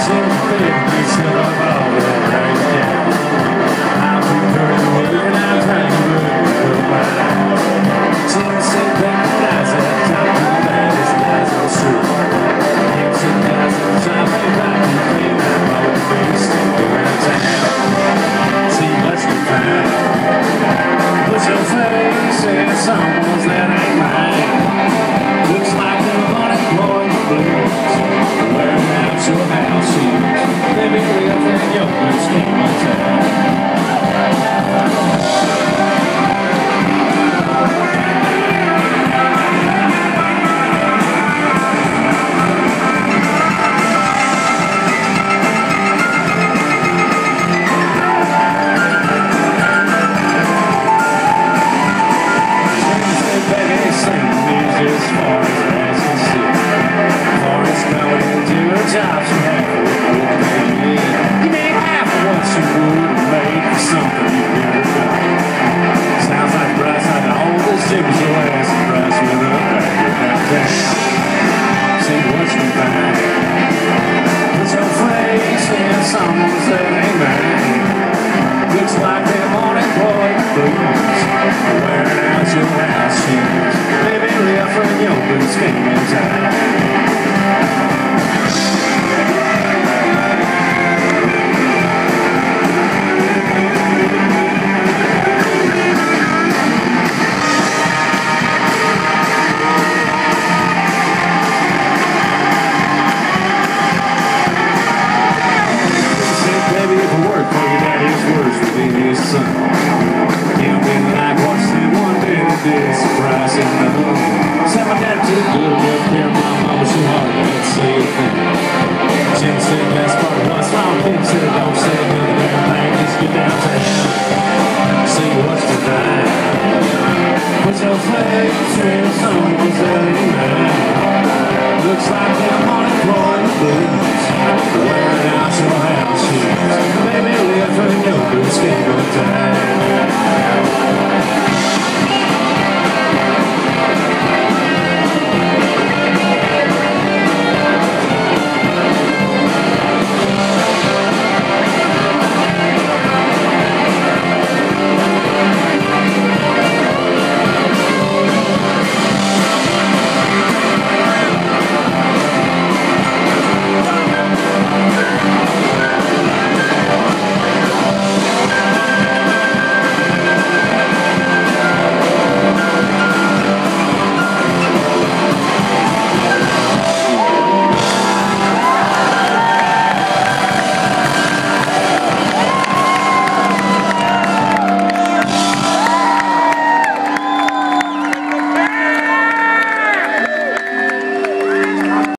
Someone's that ain't mine. Looks like they're unemployed blues. Wearing out your house shoes. Living real in your blue skin hotel. Jobs you have baby. You made half of what you would have made for something you never done. Sounds like Bryce had all this jiggles your ass and Bryce with a back downtown. See what you find. Put your face in someone's that ain't mine. Looks like them unemployed blues. Wearing out your house shoes. Baby, left from your blue skin inside.